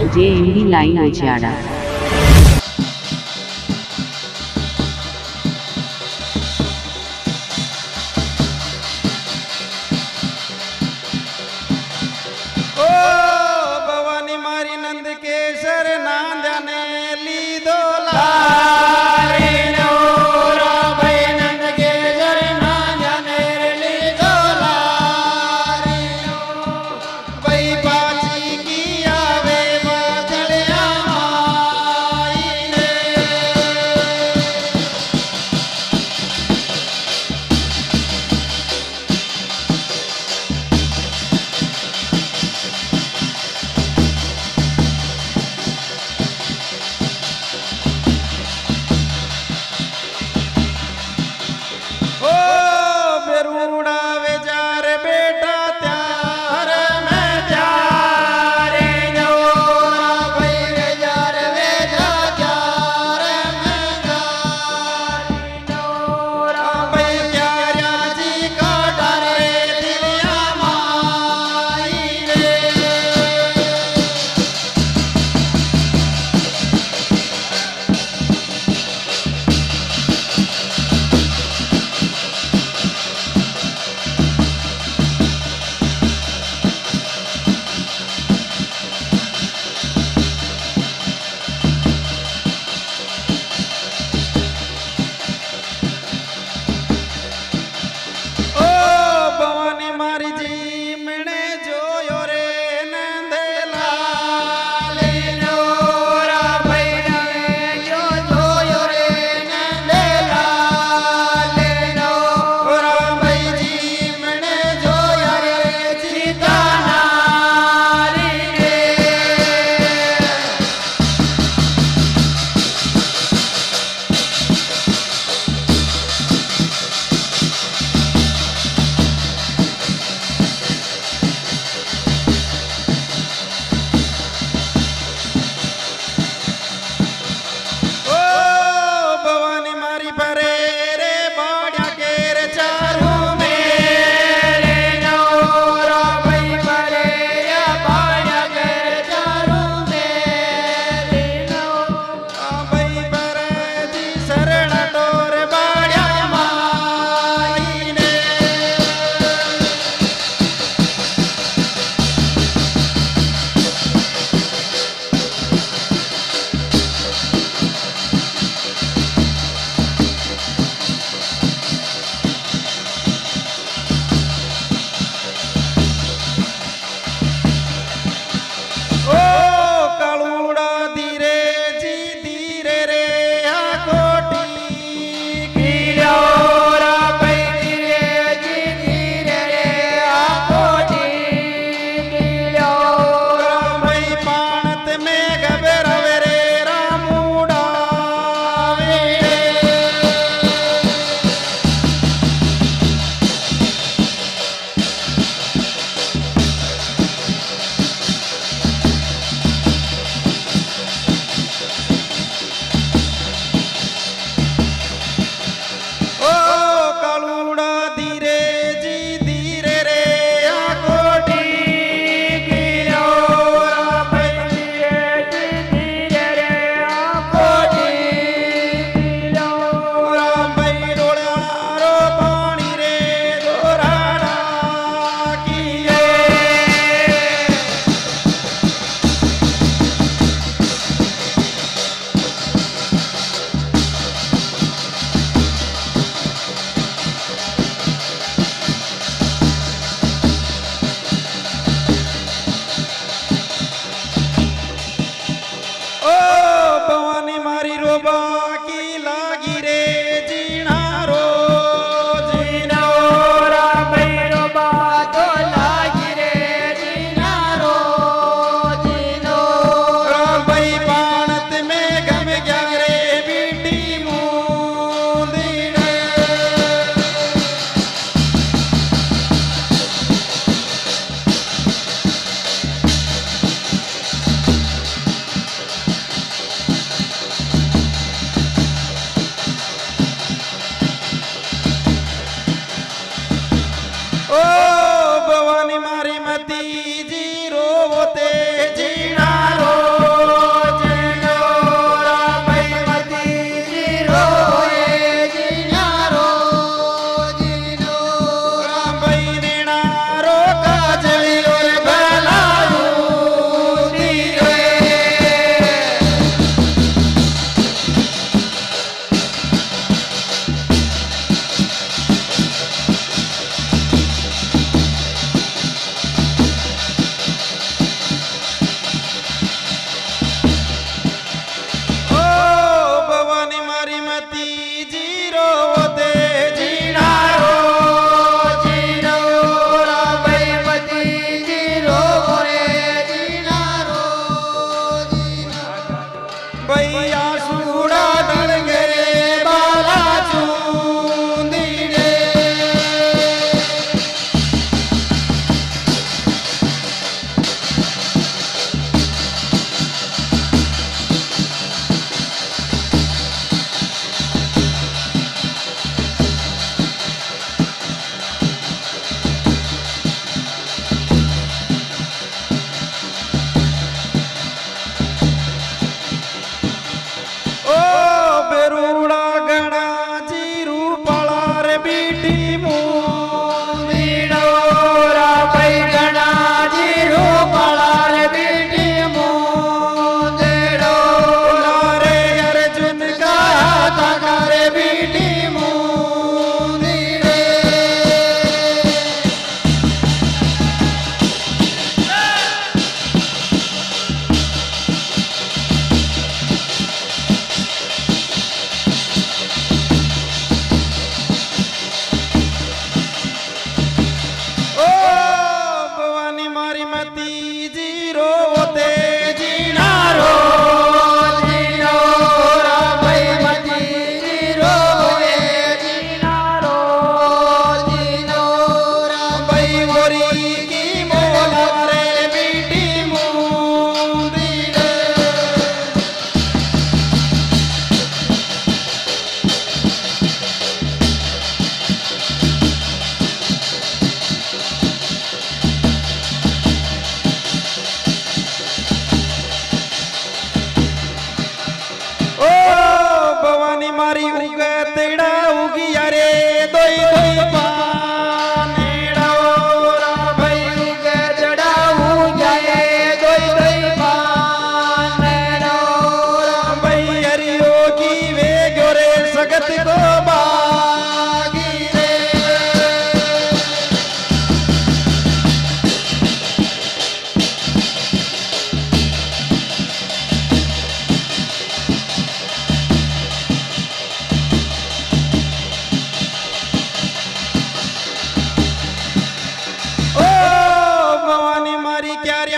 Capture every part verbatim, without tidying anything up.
जे M D line उचाड़ा।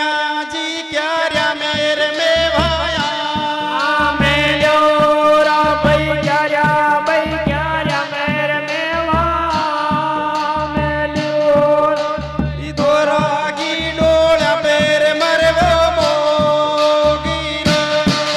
भाया जी क्या रा मेरे में भाया मेलो रा भाई क्या रा भाई क्या रा मेरे में मेलो इधोरा की डोला पेर मरवो मोगीरा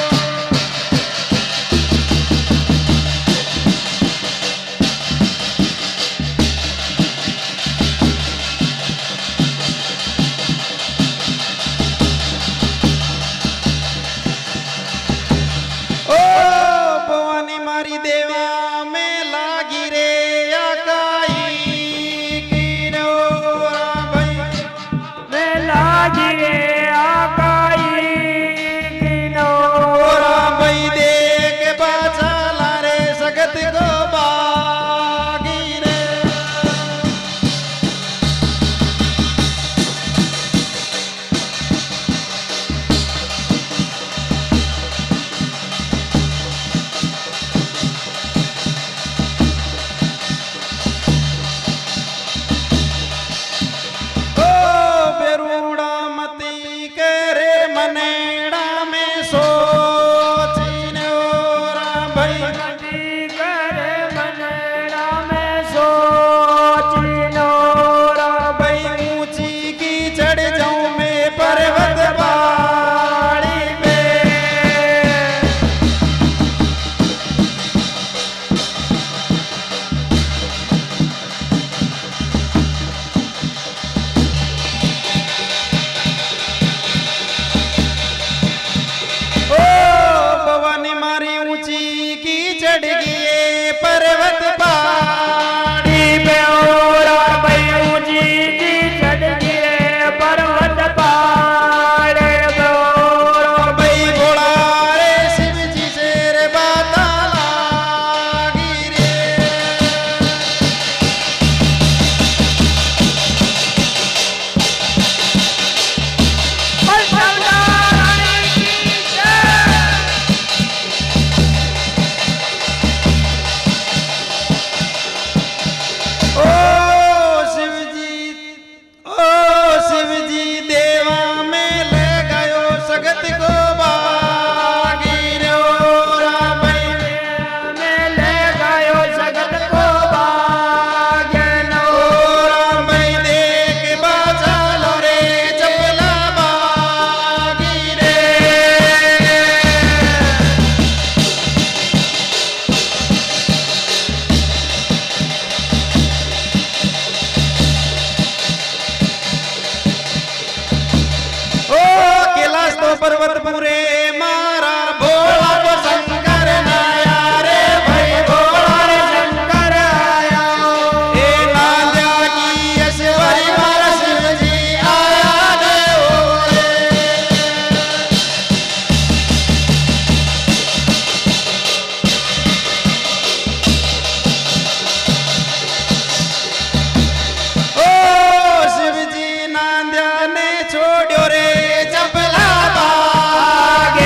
ओ भवानी मारी देवा में लागी रे आकाई किनोरा भाई में लागी रे आकाई किनोरा भाई देख बाचा लारे सगत को बागी रे ओ बेरुड़ा मती करे मनेड़ा में सोचिने ओरा भाई नदी करे मनड़ा में सोचिनोरा भाई ऊंची की चढ़ जाऊं मैं पर्वत पहाड़ी पे ओ भवानी मारी ऊंची की चढ़ गई पर्वत पहाड़ी पे और भाई ऊंची की चढ़ गिरे पर्वत पहाड़ और भाई घोड़ा रे शिव जी से रे बाता लागी रे ओ शिव जी ओ शिव जी देवा में ले गयो सगत को बागी रे ओरा भाई में ले गयो जगत को भाग्यन ओरा भाई देख बाजा लो रे चपला बागी रे ओ कैलाश तो पर्वत पूरे मारा भोला को शंकर नाया रे भाई भोला रे शंकर आया ए नांद्या की ऐश्वरी मारा शिव जी आया रे ओरे ओ शिव जी नांद्या ने छोड़ो रे चपला बाग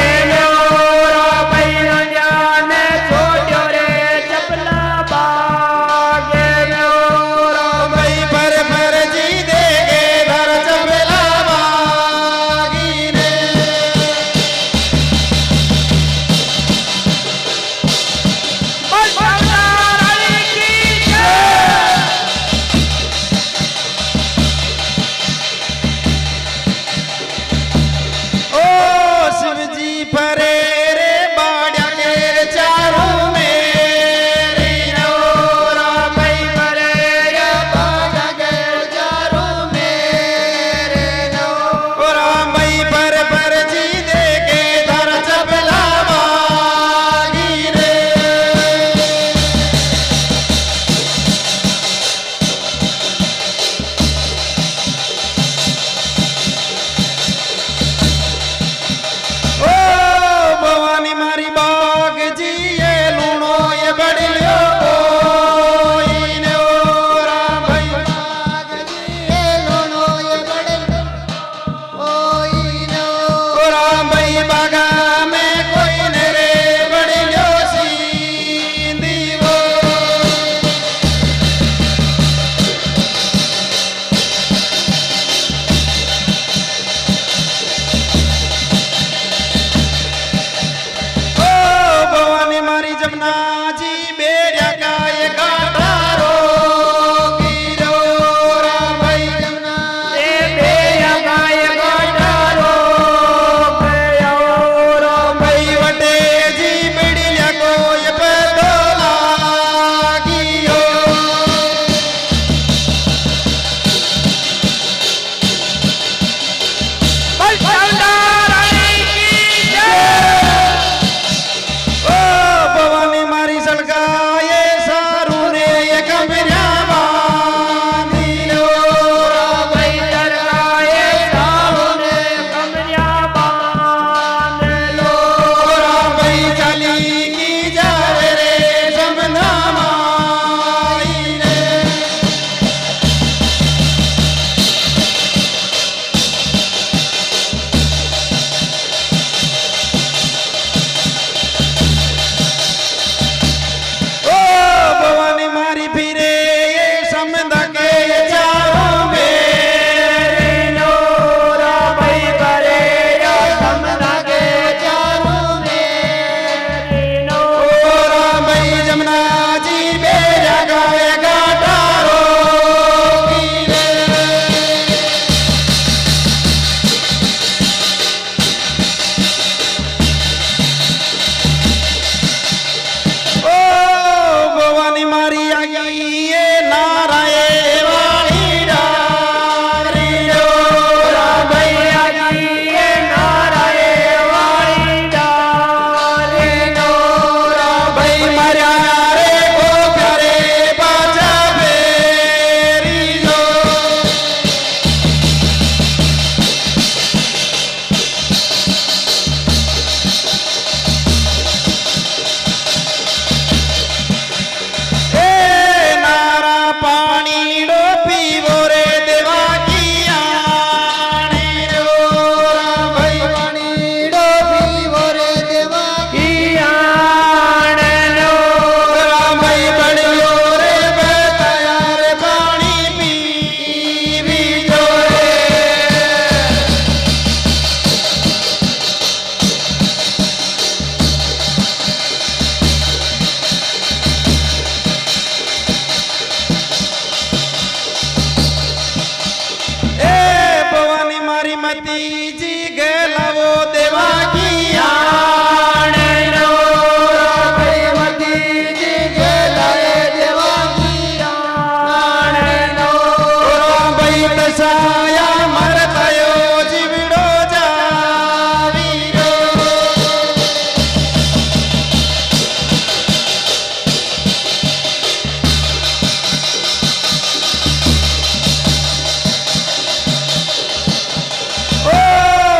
मती जी गलावो देवा की Oh!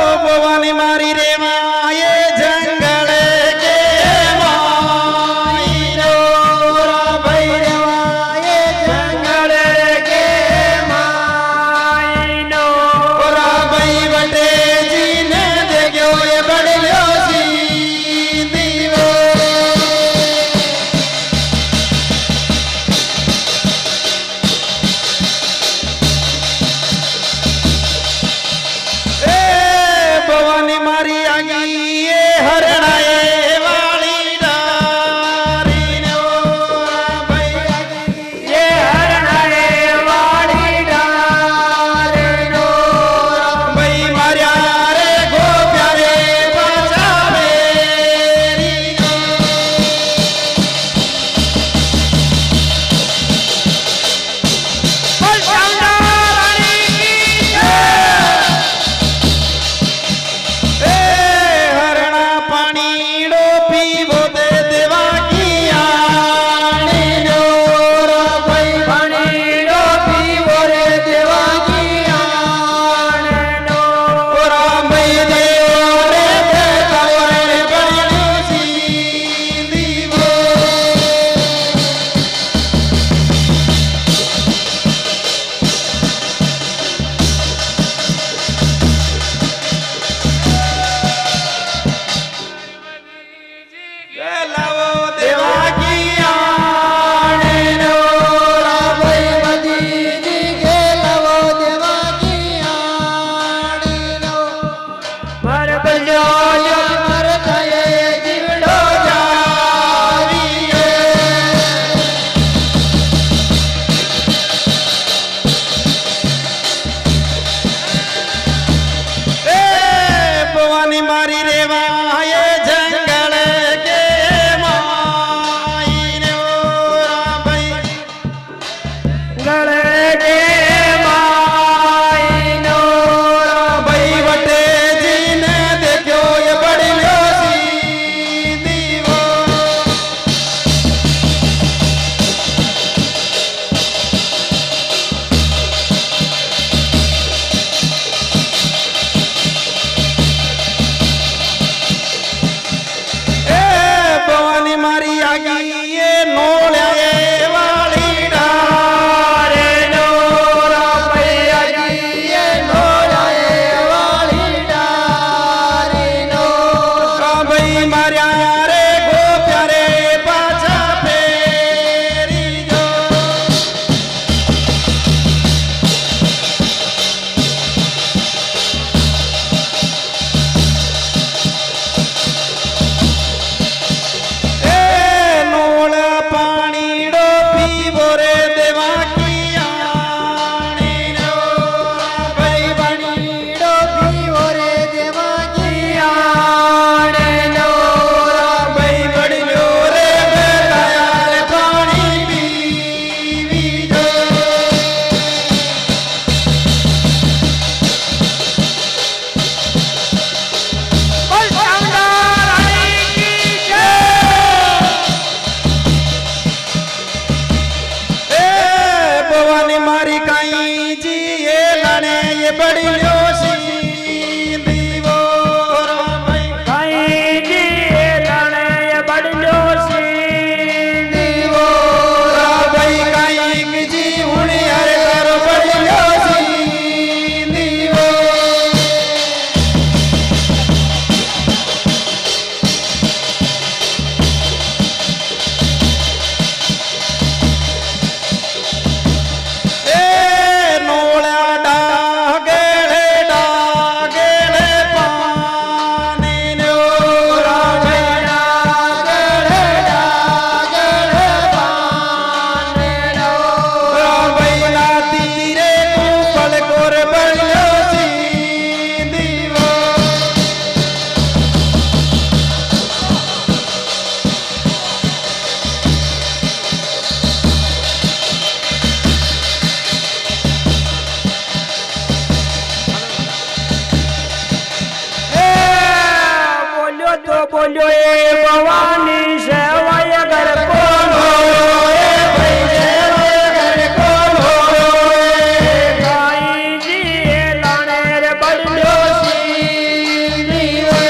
बोलियो ए भवानी सेवाय घर कौन हो ए भाई सेवाय घर कौन हो गाई जी लाने रे बड़लो सी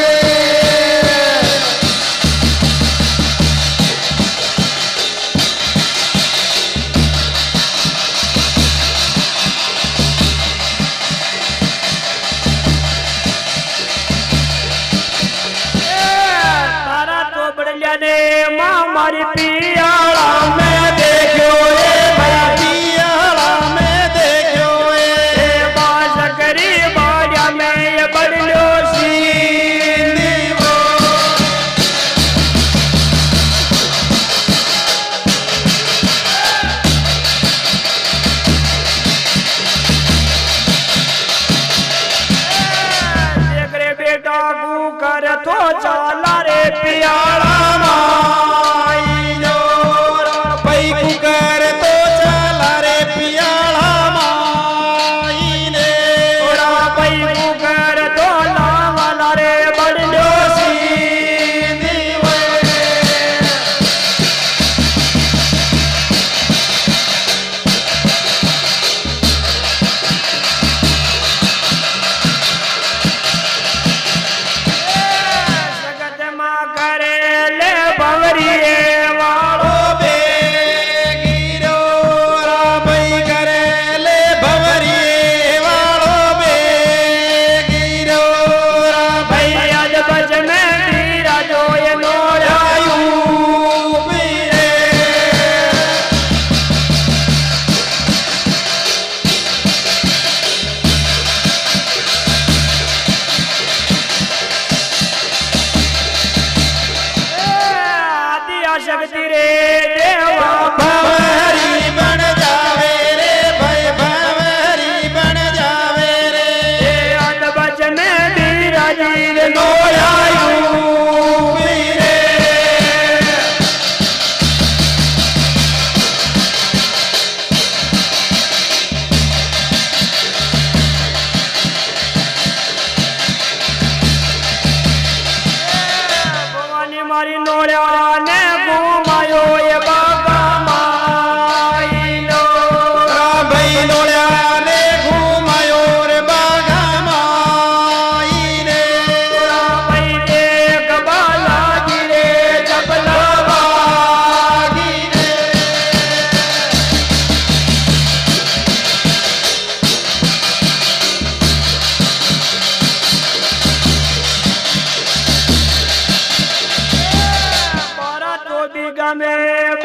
मारी पियाला में देखो ए भाई पियाला में देखो ए बास करी बाजा में ये बड़लो सी देख रे बेटा गु कर तो चाला रे पियाला शक्ति रे देवा भंवरी बन जावे रे भाई भंवरी बन जावे रे अद बचन बीराजी रे नोयायू रे भवानी मारी नोया ने घुमायो ये बाबा माई लो भाई नोया ने घुमायो रे बाबा माई रे भाई देख बाला गिरे जबला बागी रे में